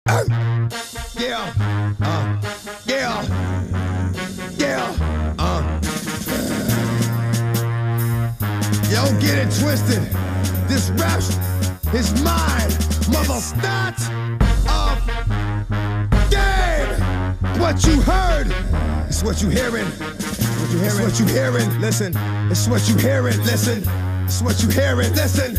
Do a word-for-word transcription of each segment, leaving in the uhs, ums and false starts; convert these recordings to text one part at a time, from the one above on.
Uh, yeah, uh, yeah, yeah, uh. Yo, get it twisted. This rap is mine, mother. Start of game. What you heard is what you hearing. What you hearing? It's what you hearing. Listen, it's what you hearing. Listen, it's what you hearing. Listen.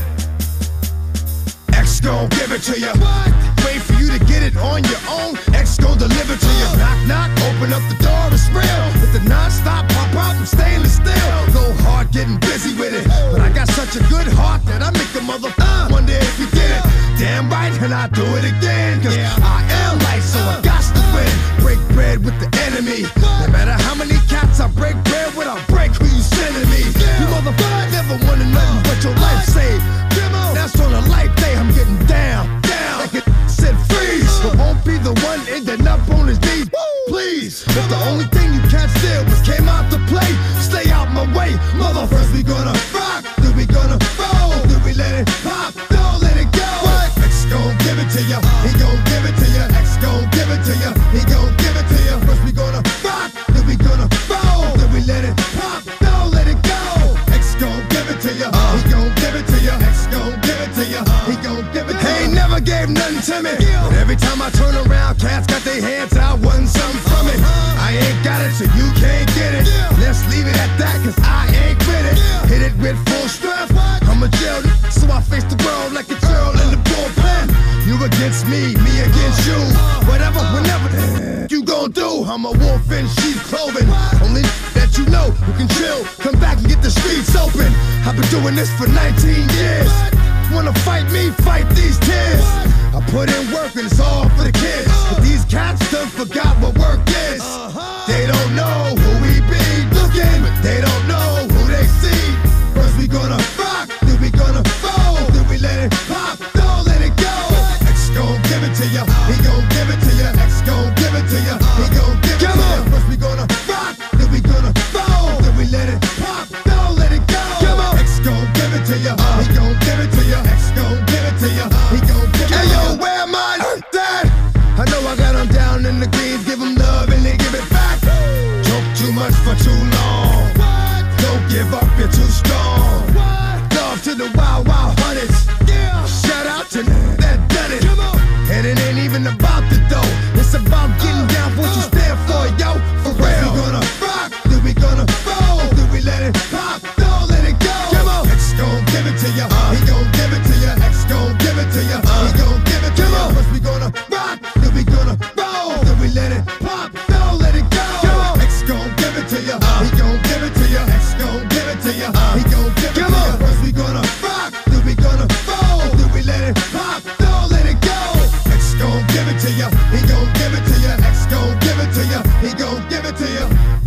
X gon' give it to you. What? Wait for you to get it on your own. X gon' deliver to you. Knock, knock, open up the door, it's real. With the non-stop pop out, I'm stainless steel. Go hard, getting busy with it. But I got such a good heart that I make a mother uh, wonder if you get it. Damn right, and I do it again. Cause yeah. I am light, so I got to win. Break bread with the enemy. No matter how many cats I break bread with, I'll break who you sending me. You motherfucker never wanted nothing but your life saved. That's on a life day, I'm getting down, down. Like it said freeze, but won't be the one ending up on his knees. Please, if the only thing you can't steal was came out to play, stay out my way. Mother, first we gonna rock, then we gonna roll, then we let it pop, don't let it go. X gon' give it to ya, he gon' give it to ya. X gon' give it to ya, he gon' give it to ya. First we gonna rock, then we gonna roll, then we let it pop, don't let it go. X gon' give it to ya, he gon' give it to ya. X gon' give it to ya, he gon' give it to ya. He ain't never gave nothing to me, but every time I turn around, cats got their hands out, wanting something from it. I ain't got it, so you can't get it. Let's leave it at that, cause I ain't with it. Hit it with full strength, I'm a jail, so I face the world like a girl in the bullpen. You against me, me against you. Whatever, whenever you gon' do, I'm a wolf in sheep's clothing. Only that you know who can chill, come back and get the streets open. I've been doing this for nineteen years. Wanna fight me, fight these tears. I put in work and it's all for the kids. But these cats done forgot what work is. They don't know who we be looking, but they don't know who they see. First we gonna rock, then we gonna roll, then we let it pop, don't let it go. X gon' give it to ya, he gon' give it to ya. X gon' give it to ya, he gon' give it to ya. First we gonna rock, then we gonna roll, then we let it pop, don't let it go. X gon' give it to ya, he gon' give it to ya. X gon' give it to ya, he gon' give it to ya. Hey yo, where my dad? I know I got him down in the greens, give him love and they give it back. Joke too much for too long. Don't give up, you're too strong. Love to the wild, wild hunters. Shout out to that done it. And it ain't even about the dough, it's about getting down for what you stand for, yo. For real. We gonna rock, then we gonna roll, then we let it pop, don't let it go. X gon' give it to ya, he gon' give it to ya. X gon' give it to ya, he gon' give it to ya. First we gonna rock, then we gonna roll, then we let it pop, don't let it go. X gon' give it to ya, he gon' give it to ya. X gon' give it to ya, he gon' give it to ya. First we gonna rock, then we gonna roll, then we let it pop, don't let it go. X gon' give it to ya, he gon' give it to ya. X gon' give it to ya, he gon' give it to ya.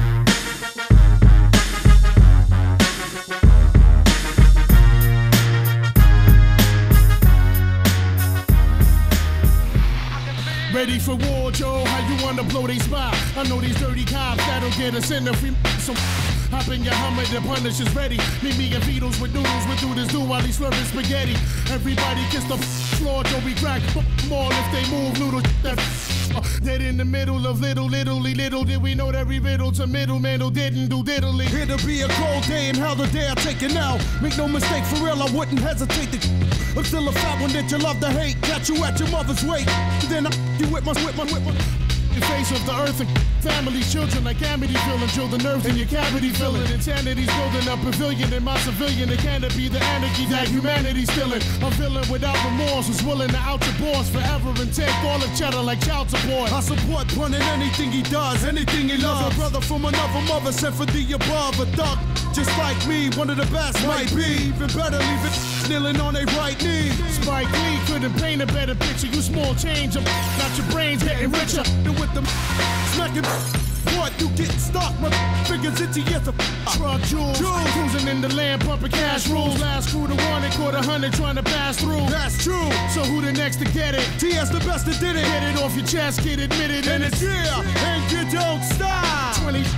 Ready for war, Joe? How you wanna blow they spot? I know these dirty cops that'll get us in if we some. Hop in your Hummer, the punish is ready. Meet me and Beatles with noodles, we do this do while he's slurping spaghetti. Everybody kiss the floor, Joe, we crack more if they move noodles. That dead in the middle of little, littly, little did we know that we riddle to middleman who didn't do diddly. It'll be a cold day and hell the day I take it now. Make no mistake, for real, I wouldn't hesitate to. I'm still a fat one that you love to hate. Catch you at your mother's weight. Then I you with my, with my, with my. The face of the earth and families, children like Amity feeling, chill the nerves in your cavity feeling. Insanity's building a pavilion in my civilian. It can't be the anarchy that humanity's feeling. A villain without remorse who's willing to out your boss forever and take all the cheddar like child support. I support Pun in anything he does, anything he loves. A brother from another mother sent for the above. A thug just like me, one of the best might be. Even better, leave it kneeling on their right knee. Spike Lee couldn't paint a better picture. You small change, I'm not your brains getting richer. With them smacking what you getting stuck, my fingers itchy as a truck jewels, cruising in the land, pumping cash rules. Last crew to one, it caught a hundred trying to pass through. That's true. So who the next to get it? T S the best that did it. Get it off your chest, kid, admit it, and it's yeah, and you don't stop. twenty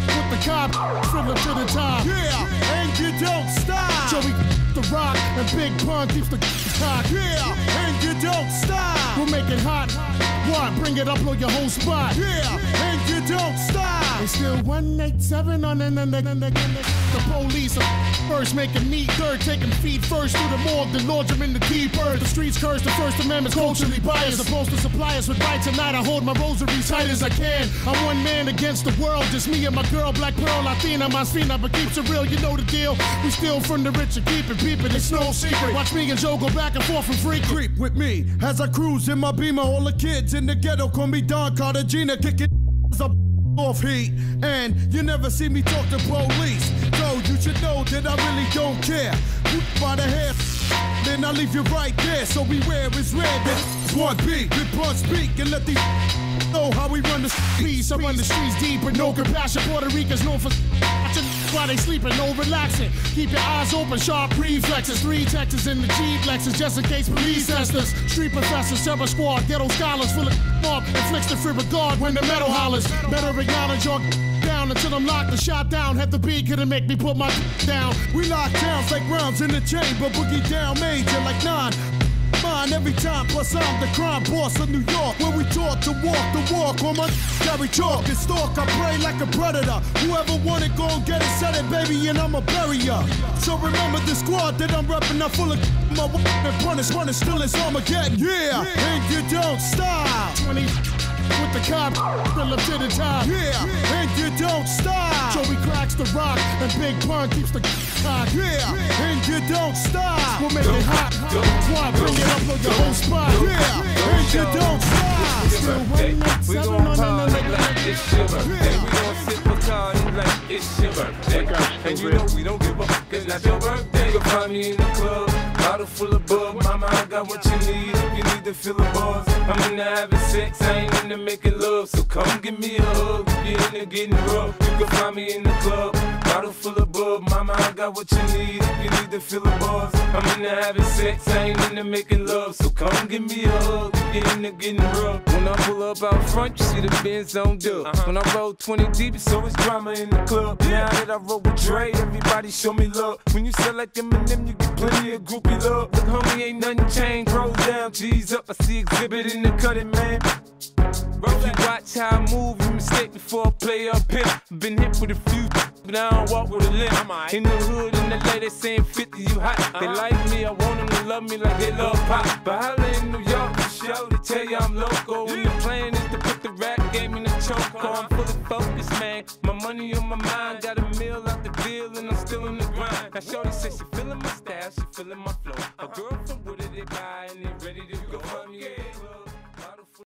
with the cop, thriller to the top. Yeah, and you don't stop. Joey the rock and Big Pun keeps the cock. Yeah, and you don't stop. We'll make it hot. What? Bring it up, blow your whole spot. Yeah, and you don't stop. It's still one eighty-seven on the, the, the, the, the police are first making neat dirt, taking feet first through the morgue, then launch them in the deep earth. The streets curse, the First Amendment's culturally biased. Supposed to supply us with rights, tonight I hold my rosary tight as I can. I'm one man against the world, just me and my girl, Black Pearl, Latina, my Sfina, but keeps it real, you know the deal. We steal from the rich and keep it peeping, it's no secret. Watch me and Joe go back and forth and freak. Creep with me as I cruise in my Beamer. All the kids in the ghetto call me Don Cartagena, kicking as I off heat. And you never see me talk to police, so you should know that I really don't care. By the hair, then I leave you right there. So beware, it's red. It's one beat, good punch speak, and let these know how we run the streets. I run the streets deep with no compassion. Puerto Ricans known for watching while they sleeping, no relaxing. Keep your eyes open, sharp reflexes. Three Texas in the G Lexus, just in case police test us. Street professors, terror squad, ghetto scholars full of mob. Inflicts the free regard when the metal hollers. Better acknowledge your down until I'm locked and shot down. Had the beat couldn't make me put my down. We lock down like rounds in the chamber, boogie down major like nine. Mine every time, plus I'm the crime boss of New York, where we taught to walk the walk on my carry chalk and stalk. I pray like a predator. Whoever want it, go and get it, set it, baby, and I'ma bury ya. So remember the squad that I'm reppin', I'm full of my and punish, running still is Armageddon. Yeah, yeah, and you don't stop. twenty with the cop, fill up to the top. Yeah, and you don't stop. Joey cracks the rock and Big Pun keeps the cock. Yeah, and you don't stop. We'll make it hot. Squad, bring it up, blow your whole spot. Yeah, and you don't stop. Still one We eighty-seven gon' on party the like it's your birthday. We gon' sip Bacardi like it's your birthday. And you know we don't give up, cause that's your birthday. You'll find me in the club, bottle full of bub. Mama, I got what you need if you need to feel the buzz. I'm into having sex, I ain't into making love. So come give me a hug if you're into getting rough. You can find me in the club, bottle full of bub. Mama, I got what you need if you need to feel the buzz. I'm into having sex, I ain't into making love. So come give me a hug if you're into getting rough. When I pull up out front, you see the Benz on dub. Uh-huh. When I roll twenty deep, it's always drama in the club. Now that I roll with Dre, everybody show me love. When you sell like Eminem, you get plenty of groupie love. Look, homie, ain't nothing changed. Roll down, G's up. I see exhibit in the cutting, man. If you watch how I move, you mistake before I play up here. Been hit with a few, but I don't walk with a limp. In the hood, in the lady, they saying fifty, you hot. They like me, I want them to love me like they love pop. But holla in New York, for show, they tell you I'm local. And the plan is to put the rap game in the choke. I'm fully focused, man. My money on my mind, got a meal out the deal, and I'm still in the grind. Now, shorty says she feeling my style, she feeling my flow. A girl from Wooded, they buy, and they